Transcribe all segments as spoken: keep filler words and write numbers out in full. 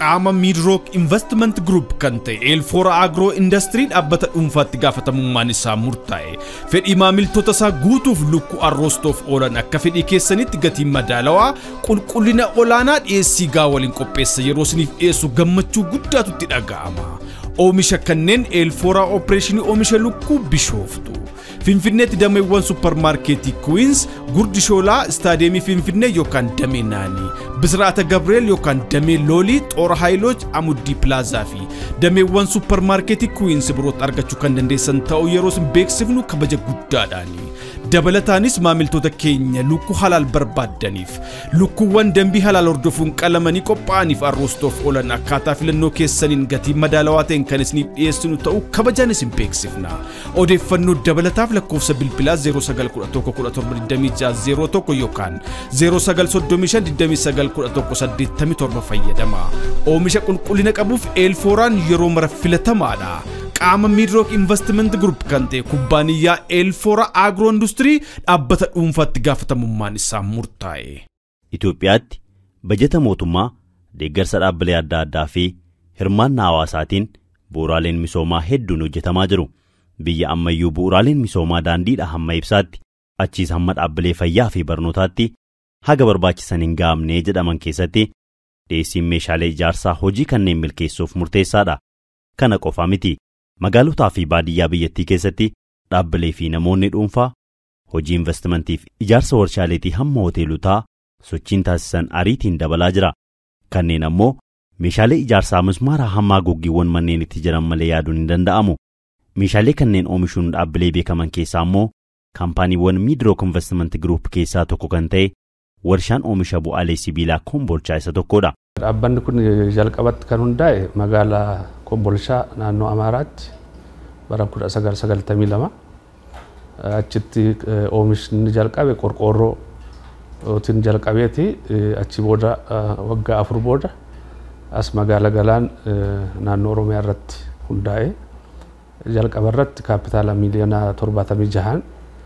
qaama Midrock Investment Group kan ta'e Elfora Agro Industry dhaabbata dhuunfaatti gaafatamummaan isaa murtaa'e. Fedhii maamiltoota isaa guutuuf lukkuu arroostoof oolan akka fedhii keessanitti gatiin madaalawaa qulqullina olaanaa dhiyeessii gaa waliin qopheessa yeroo isiniif dhiyeessu gammachuu guddaatu itti dhaga'ama. Oomisha kanneen Elfora Operation oomisha lukkuu Bishooftu. Finfinneetti dameewwan supermarketii Queens, Gurdishoolaa, Staadiyeemii Finfinnee yookaan damee Naanii, Bisraata Gabriel yookaan damee Loolii, Xoora Haayilooj, Amuddii Plaazaa fi dameewwan supermarketii Queens birootti argachuu kan dandeessan ta'uu yeroo isin beeksifnu kabaja guddaadhaani. Dabalataanis maamiltoota keenya lukkuu halaal barbaaddaniif lukkuuwwan dambii halaal hordofuun qalamanii qophaa'aniif arroostoof oolan akkaataa filannoo keessaniin gatii madaalawaa ta'een kan isiniif dhiyeessinu ta'uu kabajaan isin beeksifna. Odeeffannoo dabalataaf lakkoofsa bilbilaa zero sagal kudha tokko kudha torba digdamii ja'a zero tokko yookaan zero sagal soddomii shan digdamii sagal kudha tokko saddeettamii torba fayyadama. Oomisha qulqullina qabuuf Elforaan yeroo mara filatamaadha. Qaama Midrock Investment Group kan ta'e kubbaaniyyaa Elfora Agro Industry dhaabbata dhuunfaatti gaafatamummaan isaa murtaa'e. Itoophiyaatti bajeta mootummaa deeggarsa dhaabbilee adda addaa fi hirmaannaa hawaasaatiin bu'uuraaleen misoomaa hedduun hojjetamaa jiru. Biyya ammayyuu bu'uuraaleen misoomaa daandiidha hamma ibsaatti achiis hamma dhaabbilee fayyaa fi barnootaatti haga barbaachisan hin gaamne jedhaman keessatti dhiyeessiin meeshaalee ijaarsaa hojii kanneen milkeessuuf murteessaadha. Kana qofa miti. Magaalotaa fi baadiyyaa biyyattii keessatti dhaabbilee fi namoonni dhuunfaa hojii investimantiif ijaarsa warshaaleetii hamma hoteelotaa sochiin taasisan ariitiin dabalaa jira. Kanneen ammoo meeshaalee ijaarsaa mismaaraa hamma goggiiwwan manneen itti jiran malee yaaduun hin danda'amu. Meeshaalee kanneen oomishuun dhaabbilee beekaman keessaa ammoo kaampaaniiwwan Midrock Investment Group keessaa tokko kan ta'e warshaan oomisha bu'aalee sibiilaa Kombolchaa isa tokkodha. Dhaabbanni kun jalqabatti kan hundaa'e magaalaa Kombolchaa naannoo Amaaraatti bara kudha sagal sagaltamii lama achitti oomishni jalqabe qorqoorrootiin jalqabeeti achi booda waggaa afur booda as magaalaa Galaan naannoo Oromiyaa irratti hundaa'e jalqaba irratti kaapitaala miiliyoona torbaatamii jahaan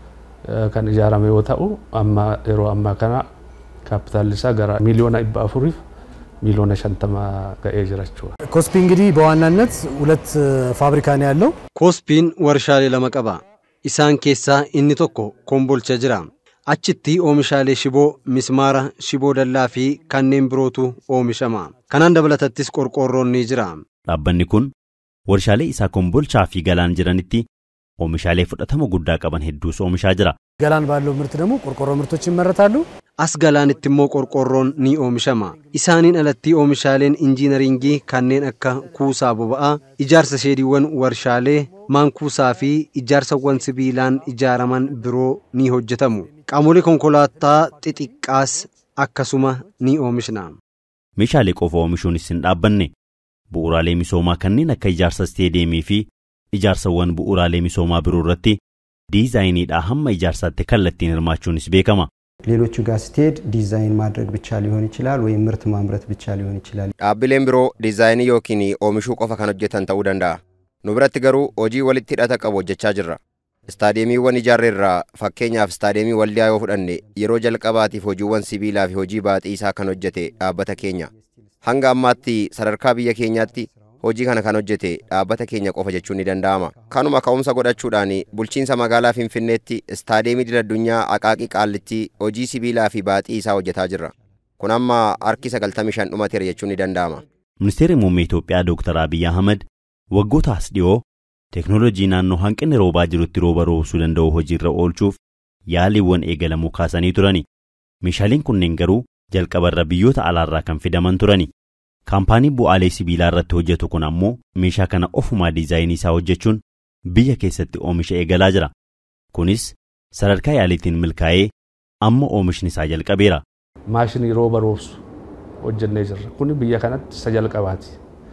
kan ijaarame yoo ta'u amma yeroo ammaa kana kaapitaalli isaa gara miiliyoona dhibba afuriif ሚሊዮን ሸንተማ ከኤጅራቸው ኮስፒ እንግዲህ በዋናነት ሁለት ፋብሪካ ነው ያለው ኮስፒን ወርሻሌ ለመቀባ ኢሳን ኬሳ ኢኒ ቶኮ ኮምቦልቻ ጅራ አቺቲ ኦሚሻሌ ሽቦ ሚስማራ ሽቦ ደላፊ ካኔን ብሮቱ ኦሚሸማ ካናን ደበለተትስ ቆርቆሮኒ ጅራ ዳበኒ ኩን ወርሻሌ ኢሳ ኮምቦልቻ ፊ ገላን ጅራንቲ ኦሚሻሌ ፍደተሞ ጉዳ ቀበን ሄዱስ ኦሚሻ ጅራ ገላን ባለው ምርት ደግሞ ቆርቆሮ ምርቶች ይመረታሉ asgalaan itti immoo qorqorroon ni oomishama isaaniin alatti oomishaaleen injiinaringii kanneen akka kuusaa boba'aa ijaarsa sheediiwwan warshaalee maankuusaa fi ijaarsawwan sibiilaan ijaaraman biroo ni hojjetamu qaamolee konkolaataa xixiqqaas akkasuma ni oomishna. Meeshaalee qofa oomishuunis hin dhaabbanne bu'uuraalee misoomaa kanneen akka ijaarsa steediyeemii fi ijaarsawwan bu'uuraalee misoomaa biroo irratti diizaayiniidhaa hamma ijaarsaatti kallattiin hirmaachuunis beekama. ሌሎቹ ጋር ስትሄድ ዲዛይን ማድረግ ብቻ ሊሆን ይችላል ወይ ምርት ማምረት ብቻ ሊሆን ይችላል dhaabbileen biroo diizaayinii yookiin oomishuu qofa kan hojjetan ta'uu danda'a nu biratti garuu hojii walitti hidhata qabu hojjechaa jirra istaadiyeemiiwwan ijaarreerraa fakkeenyaaf istaadiyeemii waldiyaa yoo fudhanne yeroo jalqabaatiif hojiiwwan sibiilaa fi hojii baaxii isaa kan hojjete dhaabbata keenya hanga ammaatti sadarkaa biyya keenyaatti hojii kana kan hojjete dhaabbata keenya qofa jechuun ni danda'ama kanuma ka'umsa godhachuudhaan bulchiinsa magaalaa Finfinneetti istaadiyeemii idil-addunyaa Aqaaqii Qaallitti hojii sibiilaa fi baaxii isaa hojjetaa jirra kun amma harki sagaltamii shan dhumateera jechuun ni danda'ama. Ministeerri muummee Itoophiyaa Dr. Abiy Ahmed waggootaas dhiyoo teeknooloojii naannoo hanqinni roobaa jirutti rooba roobsuu danda'u hojiirra oolchuuf yaaliiwwan eegalamuu kaasanii turani. Meeshaaleen kunneen garuu jalqabarra biyyoota alaarraa kan fidaman turani. Kaampaanii bu'aalee sibiilaa irratti hojjetu kun ammoo meeshaa kana ofumaa diizaayinii isaa hojjechuun biyya keessatti oomisha eegalaa jira. Kunis sadarkaa yaaliitiin milkaa'ee amma oomishni isaa jalqabeera. Maashinii rooba roobsu hojjennee jirra. Kun biyya kanatti isa jalqabaati.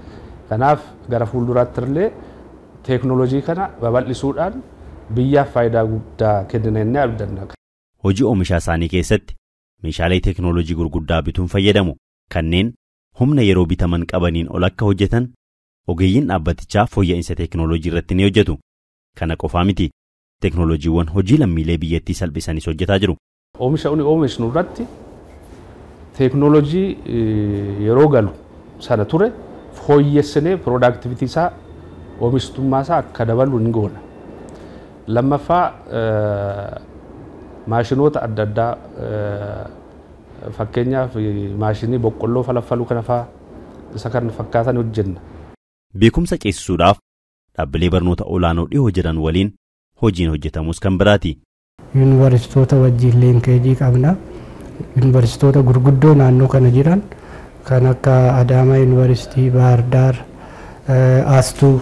Kanaaf gara fuulduraatti illee teeknooloojii kana babal'isuudhaan biyyaaf faayidaa guddaa kennina abdanna. Hojii oomishaa isaanii keessatti meeshaalee teeknooloojii gurguddaa bituun fayyadamu kanneen humna yeroo bitaman qabaniin ol akka hojjetan ogeeyyiin dhaabbatichaa fooyya'insa teeknooloojii irratti ni hojjetu. Kana qofaa miti teeknooloojiiwwan hojii lammiilee biyyattii salphisanis hojjetaa jiru. Oomisha uni oomishnu irratti teeknooloojii yeroo galu sana ture fooyyessinee productivity isaa oomishtummaa isaa akka dabalu ni goona. Lammaffaa maashinoota adda addaa fakkeenyaaf maashinii boqqolloo falafaluu kana fa'aa isa kan fakkaatan hojjenna. Beekumsa ceesisuudhaaf dhaabbilee barnoota olaanoo dhihoo jiran waliin hojiin hojjetamus kan biraati. Yuunivarsiitoota wajjin leenkeejii qabna. Yuunivarsiitoota gurguddoo naannoo kana jiran kan akka Adaamaa Yuunivarsiitii, Baahir Daar, Astuu,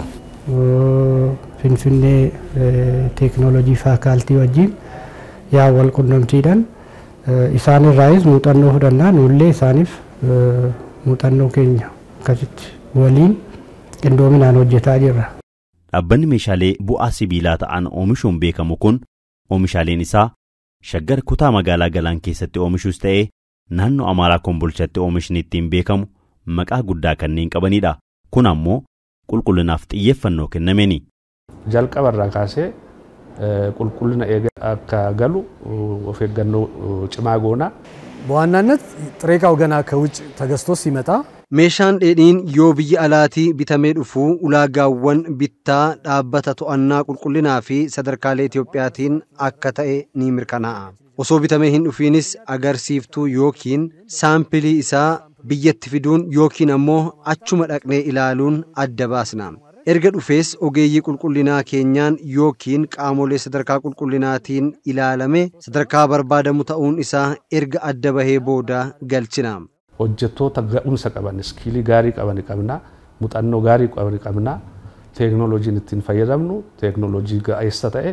Finfinnee teeknooloojii faakaaltii wajjin yaa wal qunnamtiidhaan isaan irraayis muuxannoo fudhannaa nullee isaaniif muuxannoo keenya akkasitti waliin qindoominaan hojjetaa jirra. Dhaabbanni meeshaalee bu'aa sibiilaa ta'an oomishuun beekamu kun oomishaaleen isaa Shaggar kutaa magaalaa Galaan keessatti oomishuus ta'ee naannoo Amaaraa Kombolchatti oomishni ittiin beekamu maqaa guddaa kanneen qabanidha. Kun ammoo qulqullinaaf xiyyeeffannoo kennameeni. Jalqaba irraa kaasee qulqullina eegaa akka galu of eeggannoo cimaa goona. በዋናነት ጥሬ ዕቃው ገና ከውጭ ተገዝቶ ሲመጣ meeshaan dheedhiin yoo biyya alaatii bitamee dhufu ulaagaawwan bittaa dhaabbata to'annaa qulqullinaa fi sadarkaalee Itiyoophiyaatiin akka ta'e ni mirkanaa'a. Osoo bitamee hin dhufiinis agarsiiftuu yookiin saampilii isaa biyyatti fiduun yookiin ammoo achuma dhaqnee ilaaluun adda baasna. Erga dhufees ogeeyyii qulqullinaa keenyaan yookiin qaamolee sadarkaa qulqullinaatiin ilaalame sadarkaa barbaadamu ta'uun isaa erga adda bahee booda galchina. Hojjettoota ga'umsa qaban, iskiilii gaarii qaban qabna, muuxannoo gaarii qaban qabna, teeknooloojiin ittiin fayyadamnu, teeknooloojii ga'eessa ta'e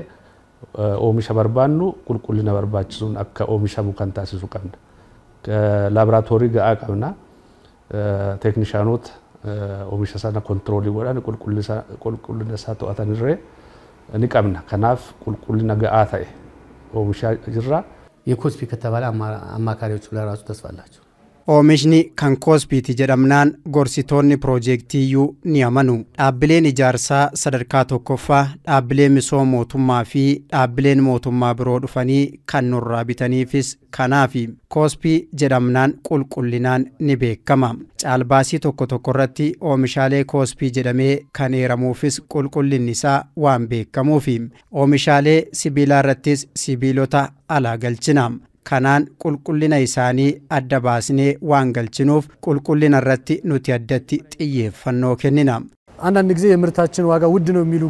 oomisha barbaannu qulqullina barbaachisuun akka oomishamu kan taasisu qabna. Laaboraatoorii ga'aa qabna, teeknishaanota oomisha sana kontiroolii godhan qulqullina isaa to'atanirree ni qabna. Kanaaf qulqullina ga'aa ta'e oomishaa jirra. የኮስፒ ከተባለ አማካሪዎች ለራሱ ተስፋ አላቸው። Oomishni kan koospiiti jedhamnaan gorsitoonni piroojeektiiyyuu ni amanu. Dhaabbileen ijaarsaa sadarkaa tokkoffaa, dhaabbileen misooma mootummaa fi dhaabbileen mootummaa biroo dhufanii kan nurraa bitaniifis kanaafi koospii jedhamnaan qulqullinaan ni beekama. Caalbaasii tokko tokko irratti oomishaalee koospii jedhamee kan eeramuufis qulqullinni isaa waan beekamuufi oomishaalee sibiilaa irrattis sibiilota alaa galchina. Kanaan qulqullina isaanii adda baasnee waan galchinuuf qulqullina irratti nuti addatti xiyyeeffannoo kennina. አንዳንድ ጊዜ የምርታችን ዋጋ ውድ ነው የሚሉ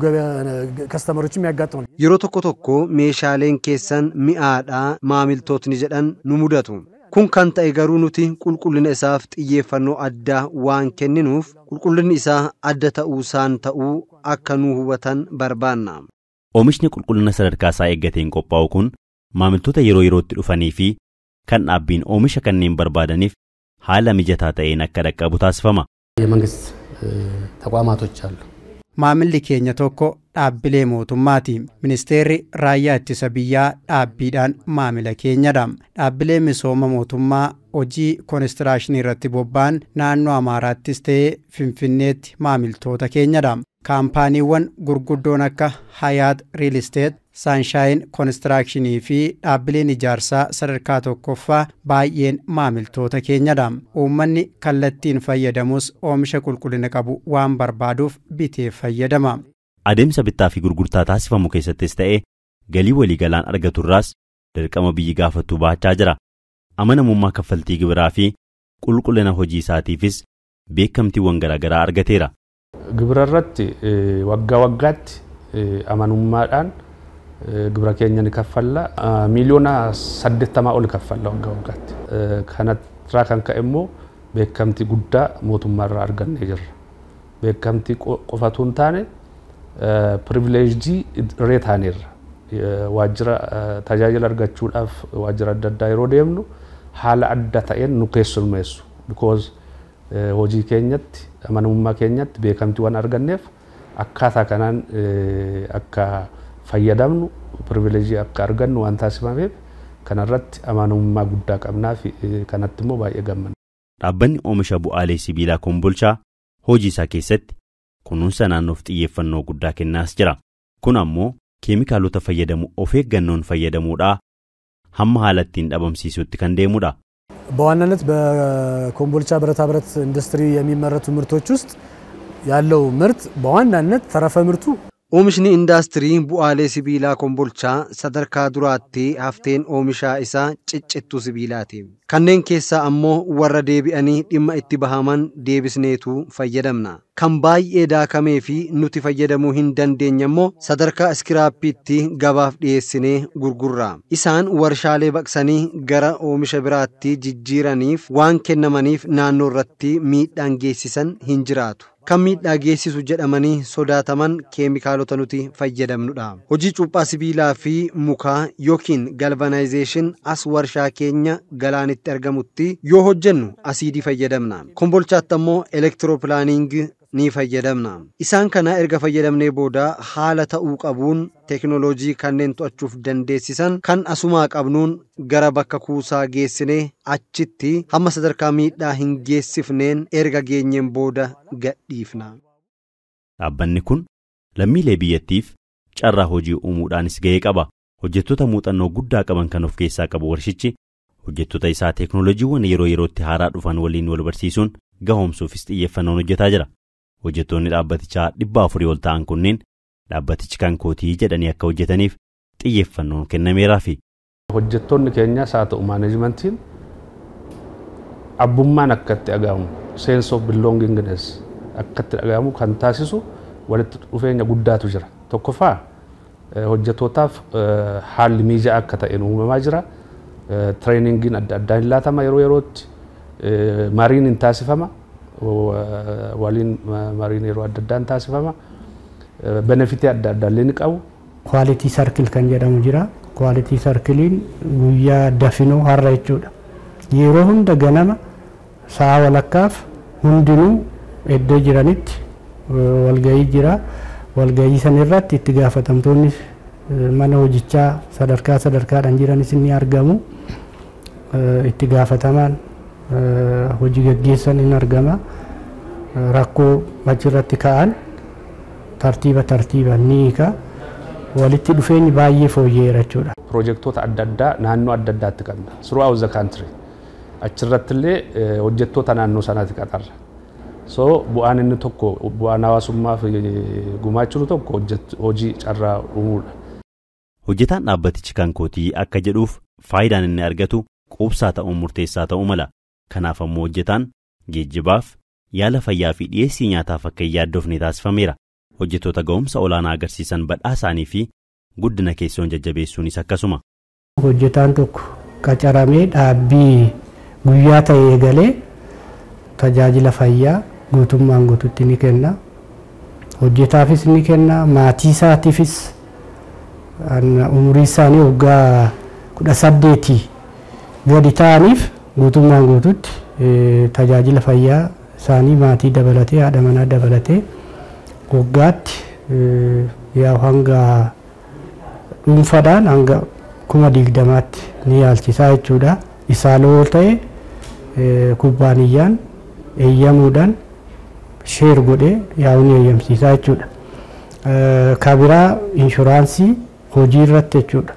ከስተመሮችም ያጋጥማል። yeroo tokko tokko meeshaaleen keessan mi'aadha maamiltootni jedhan nu mudatu. Kun kan ta'e garuu nuti qulqullina isaaf xiyyeeffannoo addaa waan kenninuuf qulqullinni isaa adda ta'uusaan ta'uu akka nu hubatan barbaanna. Oomishni qulqullina sadarkaa isaa eeggateen qophaa'u kun maamiltoota yeroo yerootti dhufanii fi kan dhaabbiin oomisha kanneen barbaadaniif haala mijataa ta'een akka dhaqqabu taasifama. የመንግስት ተቋማቶች አሉ። Maamilli keenya tokko dhaabbilee mootummaati. Ministeerri raayyaa ittisa biyyaa dhaabbiidhaan maamila keenyadha. Dhaabbilee misooma mootummaa hojii koonistiraashinii irratti bobba'an naannoo Amaaraattis ta'ee Finfinneetti maamiltoota keenyadha. Kaampaaniiwwan gurguddoon akka Hayaat Riil Isteet, Saanshaayinn Koonistiraashinii fi dhaabbileen ijaarsaa sadarkaa tokkoffaa baay'een maamiltoota keenyadha. Uummanni kallattiin fayyadamus oomisha qulqullina qabu waan barbaaduuf bitee fayyadama. Adeemsa bittaa fi gurgurtaa taasifamu keessattis ta'ee galii waliigalaan argaturraas dirqama biyyi gaafatu baachaa jira. Amanamummaa kaffaltii gibiraa fi qulqullina hojii isaatiifis beekamtiiwwan garaagaraa argateera. Gibira irratti waggaa waggaatti amanummaadhaan gibira keenya ni kaffalla. Miliyoona saddeettamaa ol kaffalla waggaa waggaatti. Kanarraa kan ka'e immoo beekamtii guddaa mootummaarraa argannee jirra. Beekamtii qofatu hin taane privileejii irree taaneerra. Waajjira tajaajila argachuudhaaf waajjira adda addaa yeroo deemnu haala adda ta'een nu keessummeessu. Because hojii keenyatti amanamummaa keenyatti beekamtii waan arganneef akkaataa kanaan akka fayyadamnu privileejii akka argannu waan taasifameef kanarratti amanamummaa guddaa qabnaa fi kanatti immoo baay'ee gammanna. Dhaabbanni oomisha bu'aalee sibiilaa Kombolchaa hojii isaa keessatti kunuunsa naannoof xiyyeeffannoo guddaa kennaas jira. Kun ammoo keemikaalota fayyadamu of eeggannoon fayyadamuudhaa hamma haala ittiin dhabamsiisutti kan deemudha. በዋናነት በኮምቦልቻ ብረታ ብረት ኢንዱስትሪ የሚመረቱ ምርቶች ውስጥ ያለው ምርት በዋናነት ተረፈ ምርቱ Oomishni indaastirii bu'aalee sibiilaa kombolchaa sadarkaa duraatti hafteen oomishaa isaa ciccittuu sibiilaati. Kanneen keessaa ammoo warra deebi'anii dhimma itti bahaman deebisneetu fayyadamna. Kan baay'ee daakamee fi nuti fayyadamuu hin dandeenye immoo sadarkaa iskiraappiitti gabaaf dhiyeessinee gurgurra. Isaan warshaalee baqsanii gara oomisha biraatti jijjiiraniif waan kennamaniif naannoo irratti miidhaan geessisan hin jiraatu. Kan miidhaa geessisu jedhamanii sodaataman keemikaalota nuti fayyadamnudha. Hojii cuuphaa sibiilaa fi mukaa yookiin galvanization as warshaa keenya galaanitti argamutti yoo hojjennu asiidii fayyadamna. Kombolchaatti ammoo elektiroopilaaniing ni fayyadamna. Isaan kana erga fayyadamnee booda haala ta'uu qabuun teknooloojii kanneen to'achuuf dandeessisan kan asumaa qabnuun gara bakka kuusaa geessinee achitti hamma sadarkaa miidhaa hin geessifneen erga geenyeen booda gadhiifna. Dhaabbanni kun lammiilee biyyattiif carraa hojii uumuudhaanis gahee qaba. Hojjettoota muuxannoo guddaa qaban kan of keessaa qabu warshichi hojjettoota isaa teknooloojiiwwan yeroo yerootti haaraa dhufan waliin wal barsiisuun gahoomsuufis xiyyeeffannoon hojjetaa jira. Hojjettoonni dhaabbatichaa dhibba afurii ol ta'an kunneen dhaabbatichi kan kootii jedhanii akka hojjetaniif xiyyeeffannoon kennameeraafi. Hojjettoonni keenyaas haa ta'u maaneejmentiin abbummaan akka itti dhagahamu sense of belongingness akka itti dhagahamu kan taasisu walitti dhufeenya guddaatu jira. Tokkoffaa hojjettootaaf haalli mijaa'aa akka ta'e uumamaa jira. Trainingiin adda addaa hin laatama yeroo yerootti mariin hin taasifama. waliin mariin yeroo adda addaan taasifama. Benefitii adda addaa illee ni qabu. Quality circle kan jedhamu jira. Quality circlein guyyaa dafinoo har'a jechuudha. Yeroo hunda ganama sa'a walakkaaf hundinuu iddoo jiranitti walgahii jira. Walgahii san irratti itti gaafatamtoonni mana hojichaa sadarkaa sadarkaadhaan jiranis ni argamu. Itti gaafatamaan hojii gaggeessan hin argama. Rakkoo achirratti ka'an tartiiba tartiiba ni hiika. Walitti dhufeenyi baay'ee fooyyeera jechuudha. Piroojeektoota adda addaa naannoo adda addaatti qabna. Throughout the country. Achirratti illee hojjettoota naannoo sanaatti qaxarra. So bu'aan inni tokko bu'aan hawaasummaaf gumaachuun tokko hojii carraa uumuudha. Hojjetaan dhaabbatichi kan kootii akka jedhuuf faayidaan inni argatu quubsaa ta'uun murteessaa ta'uu mala. Kanaaf ammoo hojjetaan geejjibaaf yaala fayyaa fi dhiyeessii nyaataaf akka hin yaaddofne taasifameera. Hojjettoota ga'umsa olaanaa agarsiisan badhaasaanii fi guddina keessoon jajjabeessuunis akkasuma. Hojjetaan tokko qacaramee dhaabbii guyyaa ta'e eegalee tajaajila fayyaa guutummaan guututti ni kenna. Hojjetaafis ni kenna. Maatii isaatiifis umurii isaanii waggaa kudha saddeetii gadi ta'aniif guutummaan guututti tajaajila fayyaa isaanii maatii dabalatee haadha manaa dabalatee waggaatti yaa hanga dhuunfaadhaan hanga kuma digdamaatti ni yaalchisaa jechuudha. Isaaloo ta'e kubbaaniyyaan eeyyamuudhaan sheer godhee yaa'u ni eeyyamsiisaa jechuudha. Kabiraa inshuraansii hojii irratti jechuudha.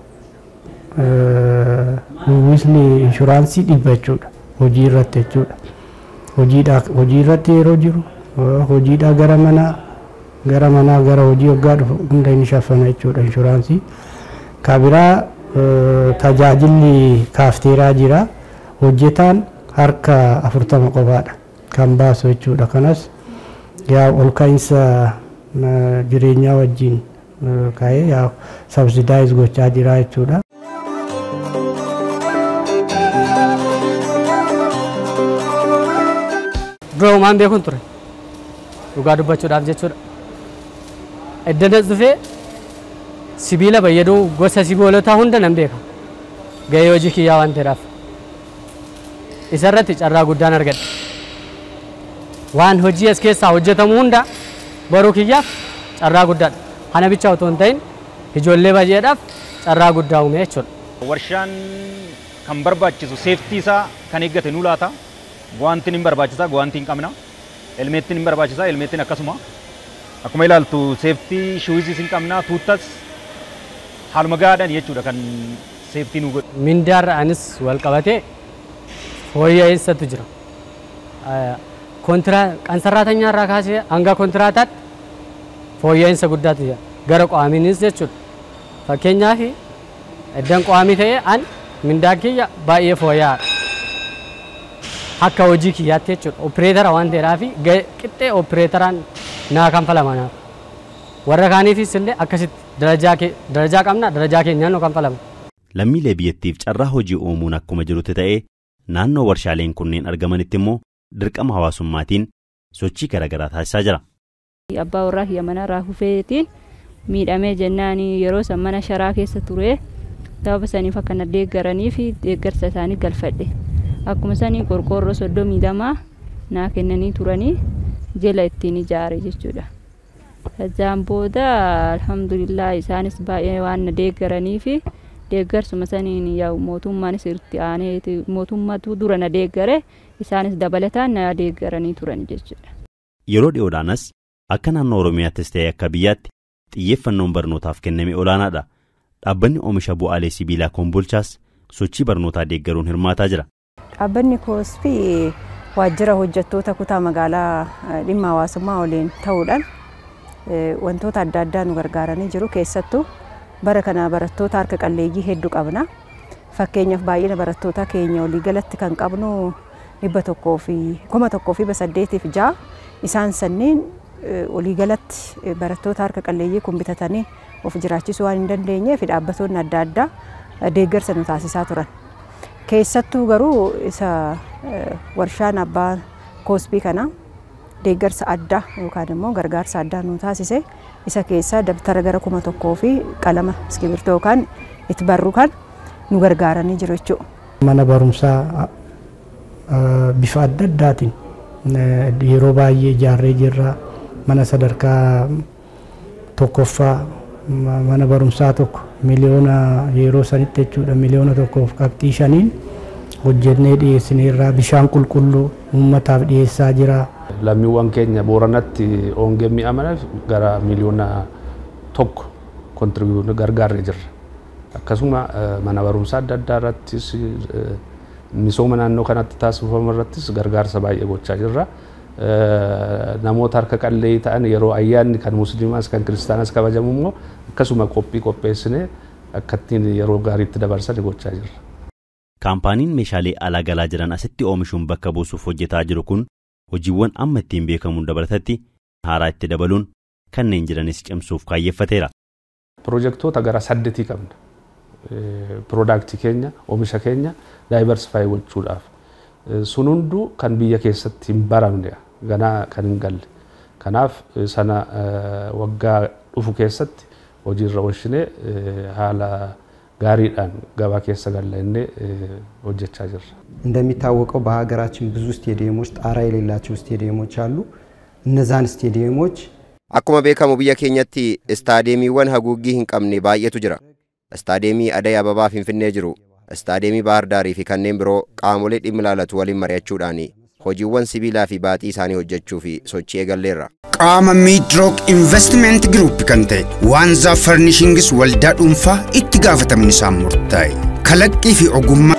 Uwwisni inshuraansii dhibba jechuudha. Hojii irratti jechuudha. Hojiidhaa hojii irratti yeroo jiru hojiidhaa gara manaa gara manaa gara hojii waggaa dhufu hunda inni shaffana jechuudha inshuraansii. Kabiraa tajaajilli kaafteeraa jira. Hojjetaan harka afurtama qofaadha kan baasu jechuudha. Kanas yaa ol ka'iinsa jireenyaa wajjin ka'ee yaa sabsidaayiz gochaa jira jechuudha. Bro, maan beekun ture dhugaa dubbachuudhaaf jechuudha. Edda dhufee sibiila fayyaduu gosa sibiilotaa hunda nan beeka. Gahee hojii kiyyaa waan ta'eedhaaf isarratti carraa guddaan argadhe. Waan hojii as keessaa hojjetamu hunda baruu kiyyaaf carraa guddaadha. Kana bicha otoo hin ta'in ijoollee baay'eedhaaf carraa guddaa uume jechuudha. Warshaan kan barbaachisu seeftii isaa kan eeggate nu laata. Gwaantiin hin barbaachisa, gwaantiin qabna. Helmeettiin hin barbaachisa, helmeettiin akkasuma. Akkuma ilaaltu seeftii shuuzis hin qabna, tuuttas haaluma gaadhaan jechuudha kan seeftii nu godhu. Mindaarra anis wal qabatee fooyya'insa jira. Kontiraa kan sararaatanya irraa kaasee hanga kontiraataatti fooyya'insa guddaatu jira. Gara qaamiinis jechuudha. Fakkeenyaaf iddaan qaamii ta'ee an mindaa kiyya baay'ee fooyya'aadha. Akka hojii kiyyaatti jechuudha. Opereetara waan ta'eedhaaf qixxee opereetaraan naa kanfalama. Warra kaaniifis illee akkasitti darajaa qabna darajaa keenyaan nu kanfalama. Lammiilee biyyattiif carraa hojii uumuun akkuma jirutti ta'ee naannoo warshaaleen kunneen argamanitti immoo dirqama hawaasummaatiin sochii garaagaraa taasisaa jira. Abbaa warraa kiyya mana irraa hufeetiin miidhamee jennaan yeroo san mana sharaa keessa ture sababa saniif akka na deeggaranii fi deeggarsa isaanii galfadhe. Akkuma sanii qorqoorroo soddomii lamaa naa kennanii turanii jala ittiin ijaare jechuudha. Kajaan booda alhamdulillah isaanis baay'ee waan na deeggaranii fi deeggarsuma saniin yaa mootummaanis irratti aanee mootummaatu dura na deeggare isaanis dabalataan na deeggaranii turan jechuudha. Yeroo dhiyoodhaanas akka naannoo Oromiyaattis ta'ee akka biyyaatti xiyyeeffannoon barnootaaf kenname olaanaadha. Dhaabbanni oomisha bu'aalee sibiilaa Kombolchaas sochii barnootaa deeggaruun hirmaataa jira. Dhaabbanni Koospii waajjira hojjettoota kutaa magaalaa dhimma hawaasummaa waliin ta'uudhaan wantoota adda addaa nu gargaaranii jiru. Keessattuu bara kana barattoota harka qalleeyyii hedduu qabna. Fakkeenyaaf baay'ina barattoota keenya walii galatti kan qabnu dhibba tokkoo fi kuma tokkoo fi saddeetiif ja'a. Isaan sanniin walii galatti barattoota harka qalleeyyii kun bitatanii of jiraachisuu waan hin dandeenyeef dhaabbattoonni adda addaa deeggarsa nu taasisaa turan. Keessattuu garuu isa warshaan abbaa Koospii kana deeggarsa addaa yookaan immoo gargaarsa addaa nu taasise. Isa keessa dabtara gara kuma tokkoo fi qalama iskibirtoo yookaan itti barru kan nu gargaaranii jiru jechuudha. Mana barumsaa bifa adda addaatiin yeroo baay'ee ijaarree jirra. Mana sadarkaa tokkoffaa mana barumsaa tokko miliyoona yeroo sanitti jechuudha miliyoona tokkoof qabxii shaniin hojjennee dhiyeessineerra. Bishaan qulqulluu uummataaf dhiyeessaa jira. Lammiiwwan keenya Booranatti oongee mi'amanaaf gara miliyoona tokko kontribuutii gargaarree jirra. Akkasuma mana barumsaa adda addaa irrattis misooma naannoo kanatti taasifamu irrattis gargaarsa baay'ee gochaa jirra. Namoota harka qalleeyyii ta'an yeroo ayyaanni kan musliimaas kan kiristaanas kabajamu immoo akkasuma qophii qopheessinee akkattiin yeroo gaariitti dabarsan gochaa jirra. Kaampaaniin meeshaalee alaa galaa jiran asitti oomishuun bakka buusuuf hojjetaa jiru kun hojiiwwan amma ittiin beekamuun dabalatatti haaraa itti dabaluun kanneen jiranis cimsuuf kaayeffateera. Piroojeektoota gara saddeetii qabna. Piroodaaktii keenya oomisha keenya daayiversifaayi gochuudhaaf. Sun hunduu kan biyya keessatti hin baramne ganaa kan hin galle. Kanaaf sana waggaa dhufu keessatti hojiirra oolchinee haala ጋሪዳን ገባ ከሰ ገለኔ ወጀቻ ጀር እንደሚታወቀው በሀገራችን ብዙ ስቴዲየሞች ጣራ የሌላቸው ስቴዲየሞች አሉ እነዛን ስቴዲየሞች akkuma beekamu biyya keenyatti istaadiyeemiiwwan haguuggii hin qabne baay'eetu jira istaadiyeemii Aday Ababaa Finfinnee jiru istaadiyeemii Bahar Daarii fi kanneen biroo qaamolee dhimmi ilaalatu waliin mari'achuudhaan hojiiwwan sibiilaa fi baaxii isaanii hojjechuu fi sochii eegalleerra. Qaama Midrock Investment Group kan ta'e Wanza Furnishings waldaa dhuunfaa itti gaafatamni isaa murtaa'e kalaqqii fi ogummaa